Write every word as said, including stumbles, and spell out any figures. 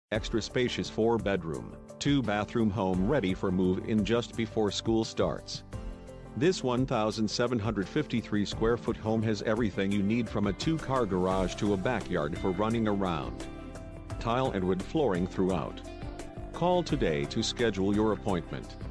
Extra spacious four bedroom, two bathroom home ready for move-in just before school starts. This one thousand seven hundred fifty-three square foot home has everything you need, from a two-car garage to a backyard for running around. Tile and wood flooring throughout. Call today to schedule your appointment.